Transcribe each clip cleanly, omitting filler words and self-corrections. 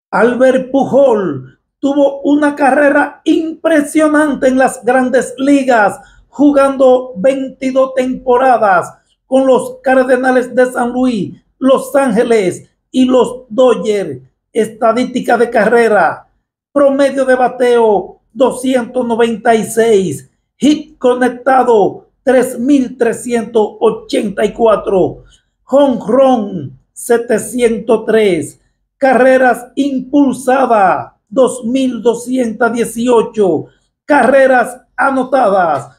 Albert Pujol tuvo una carrera impresionante en las grandes ligas, jugando 22 temporadas con los Cardenales de San Luis, Los Ángeles y los Dodgers. Estadística de carrera: promedio de bateo 296, hit conectado 3.384, home run 703, carreras impulsadas 2.218, carreras anotadas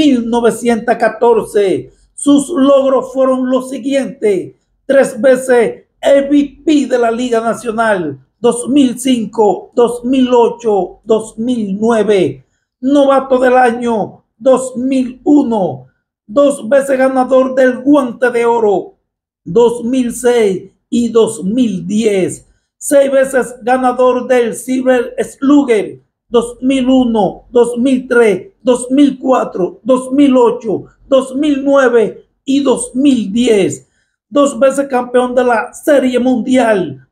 1.914. Sus logros fueron los siguientes: tres veces MVP de la Liga Nacional, 2005, 2008, 2009, novato del año 2001, dos veces ganador del Guante de Oro, 2006 y 2010, seis veces ganador del Silver Slugger, 2001, 2003, 2004, 2008, 2009 y 2010, dos veces campeón de la Serie Mundial,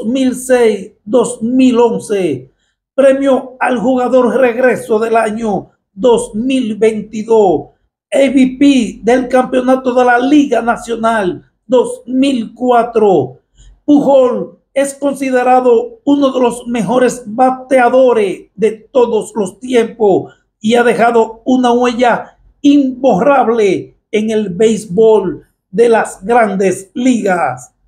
2006-2011, premio al jugador regreso del año 2022, MVP del campeonato de la Liga Nacional 2004. Pujol es considerado uno de los mejores bateadores de todos los tiempos y ha dejado una huella imborrable en el béisbol de las grandes ligas.